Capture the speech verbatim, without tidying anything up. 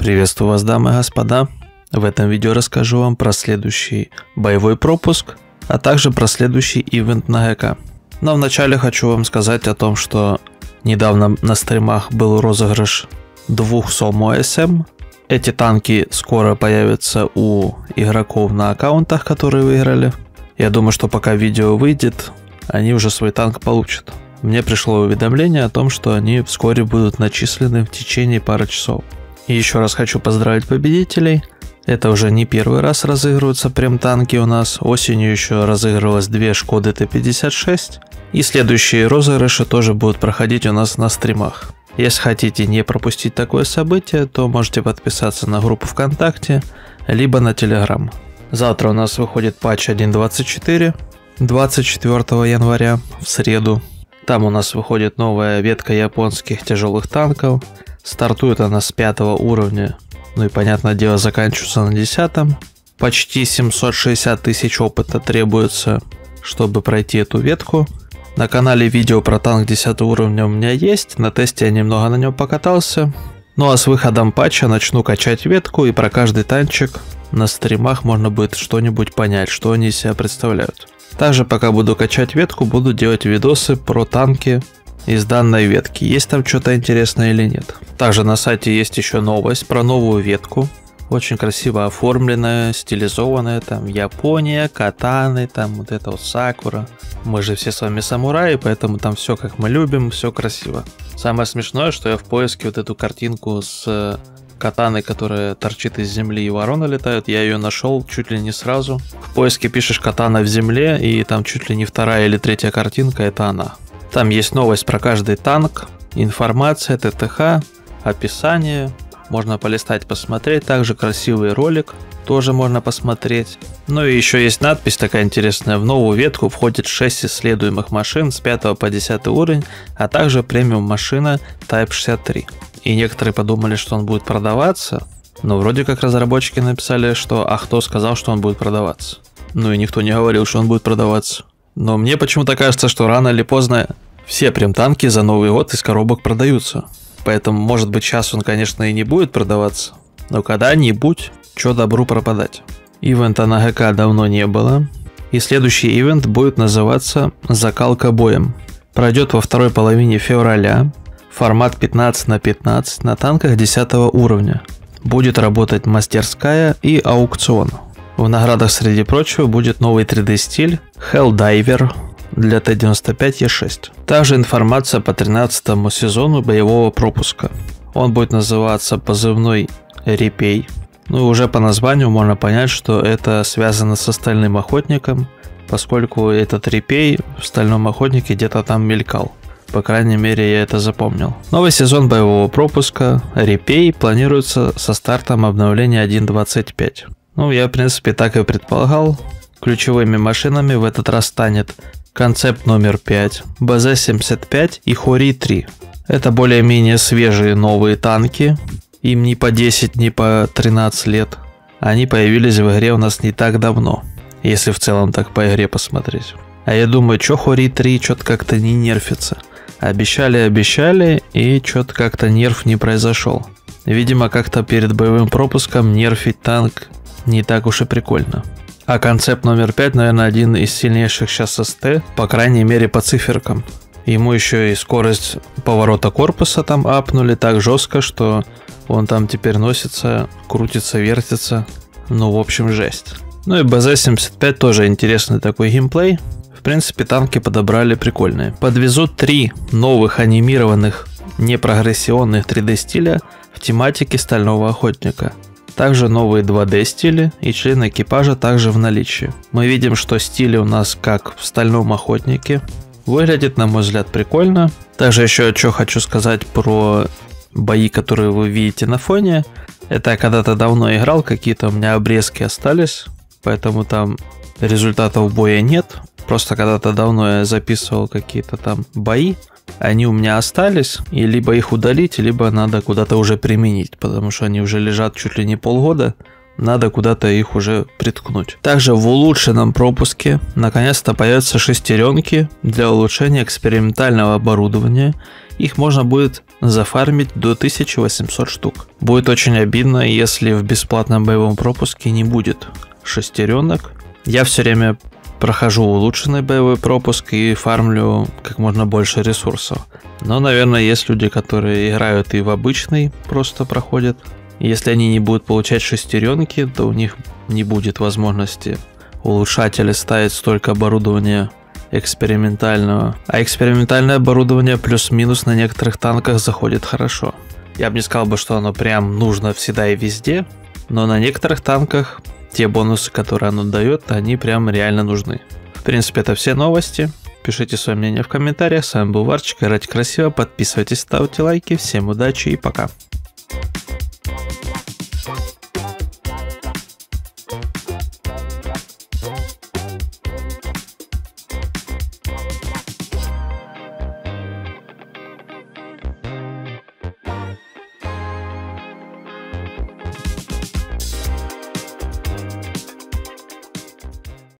Приветствую вас, дамы и господа. В этом видео расскажу вам про следующий боевой пропуск, а также про следующий ивент на ГК. Но вначале хочу вам сказать о том, что недавно на стримах был розыгрыш двух Сомо эс эм. Эти танки скоро появятся у игроков на аккаунтах, которые выиграли. Я думаю, что пока видео выйдет, они уже свой танк получат. Мне пришло уведомление о том, что они вскоре будут начислены в течение пары часов. И еще раз хочу поздравить победителей. Это уже не первый раз разыгрываются прем танки у нас. Осенью еще разыгрывалось две Шкоды Т пятьдесят шесть. И следующие розыгрыши тоже будут проходить у нас на стримах. Если хотите не пропустить такое событие, то можете подписаться на группу ВКонтакте, либо на Телеграм. Завтра у нас выходит патч один точка двадцать четыре, двадцать четвёртого января, в среду. Там у нас выходит новая ветка японских тяжелых танков. Стартует она с пятого уровня, ну и, понятное дело, заканчивается на десятом. Почти семьсот шестьдесят тысяч опыта требуется, чтобы пройти эту ветку. На канале видео про танк десятого уровня у меня есть, на тесте я немного на нем покатался. Ну а с выходом патча начну качать ветку, и про каждый танчик на стримах можно будет что-нибудь понять, что они из себя представляют. Также пока буду качать ветку, буду делать видосы про танки из данной ветки, есть там что-то интересное или нет. Также на сайте есть еще новость про новую ветку, очень красиво оформленная, стилизованная, там Япония, катаны, там вот это вот сакура. Мы же все с вами самураи, поэтому там все как мы любим, все красиво. Самое смешное, что я в поиске вот эту картинку с катаной, которая торчит из земли и вороны летают, я ее нашел чуть ли не сразу. В поиске пишешь катана в земле, и там чуть ли не вторая или третья картинка, это она. Там есть новость про каждый танк, информация, ТТХ, описание. Можно полистать, посмотреть. Также красивый ролик, тоже можно посмотреть. Ну и еще есть надпись такая интересная. В новую ветку входит шесть исследуемых машин с пятого по десятый уровень, а также премиум машина Type шестьдесят три. И некоторые подумали, что он будет продаваться. Но вроде как разработчики написали, что а кто сказал, что он будет продаваться. Ну и никто не говорил, что он будет продаваться. Но мне почему-то кажется, что рано или поздно все прем-танки за Новый год из коробок продаются. Поэтому, может быть, сейчас он, конечно, и не будет продаваться. Но когда-нибудь, чё добру пропадать. Ивента на ГК давно не было. И следующий ивент будет называться «Закалка боем». Пройдет во второй половине февраля. Формат пятнадцать на пятнадцать на танках десятого уровня. Будет работать мастерская и аукцион. В наградах, среди прочего, будет новый три дэ стиль Helldiver для Т девяносто пять Е шесть. Также информация по тринадцатому сезону боевого пропуска. Он будет называться позывной Репей. Ну и уже по названию можно понять, что это связано с Стальным охотником, поскольку этот Репей в Стальном охотнике где-то там мелькал. По крайней мере, я это запомнил. Новый сезон боевого пропуска Репей планируется со стартом обновления один точка двадцать пять. Ну, я, в принципе, так и предполагал. Ключевыми машинами в этот раз станет концепт номер пять, Бэ Зэ семьдесят пять и Хори три. Это более-менее свежие новые танки. Им не по десять, не по тринадцать лет. Они появились в игре у нас не так давно, если в целом так по игре посмотреть. А я думаю, что Хори три что-то как-то не нерфится. Обещали-обещали, и что-то как-то нерф не произошел. Видимо, как-то перед боевым пропуском нерфить танк не так уж и прикольно. А концепт номер пять, наверное, один из сильнейших сейчас эс тэ, по крайней мере по циферкам. Ему еще и скорость поворота корпуса там апнули так жестко, что он там теперь носится, крутится, вертится. Ну, в общем, жесть. Ну и Бэ Зэ семьдесят пять тоже интересный такой геймплей. В принципе, танки подобрали прикольные. Подвезут три новых анимированных непрогрессионных три дэ стиля в тематике Стального охотника. Также новые два дэ стили и члены экипажа также в наличии. Мы видим, что стили у нас как в Стальном охотнике. Выглядит, на мой взгляд, прикольно. Также еще что хочу сказать про бои, которые вы видите на фоне. Это я когда-то давно играл, какие-то у меня обрезки остались, поэтому там результатов боя нет. Просто когда-то давно я записывал какие-то там бои. Они у меня остались, и либо их удалить, либо надо куда-то уже применить, потому что они уже лежат чуть ли не полгода надо куда-то их уже приткнуть. Также в улучшенном пропуске наконец-то появятся шестеренки для улучшения экспериментального оборудования. Их можно будет зафармить до тысячи восьмисот штук. Будет очень обидно, если в бесплатном боевом пропуске не будет шестеренок. Я все время прохожу улучшенный боевой пропуск и фармлю как можно больше ресурсов. Но, наверное, есть люди, которые играют и в обычный просто проходят. Если они не будут получать шестеренки, то у них не будет возможности улучшать или ставить столько оборудования экспериментального. А экспериментальное оборудование плюс-минус на некоторых танках заходит хорошо. Я бы не сказал бы, что оно прям нужно всегда и везде, но на некоторых танках те бонусы, которые оно дает, они прям реально нужны. В принципе, это все новости. Пишите свое мнение в комментариях. С вами был Варчик. Играйте красиво, подписывайтесь, ставьте лайки. Всем удачи и пока.